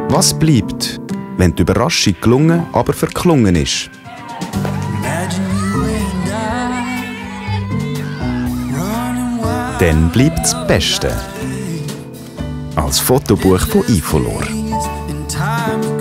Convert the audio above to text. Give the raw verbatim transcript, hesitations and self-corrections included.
Was bleibt, wenn die Überraschung gelungen, aber verklungen ist? Dann bleibt das Beste. Als Fotobuch von Ifolor.